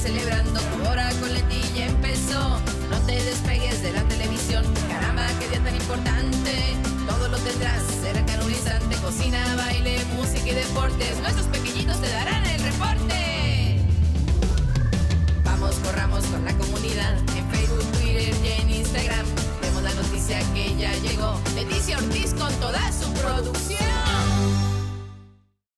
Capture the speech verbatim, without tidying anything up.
celebrando, tu hora con Leti ya empezó. No te despegues de la televisión, caramba, qué día tan importante. Todo lo tendrás cerca en un instante, cocina, baile, música y deportes. Nuestros pequeñitos te darán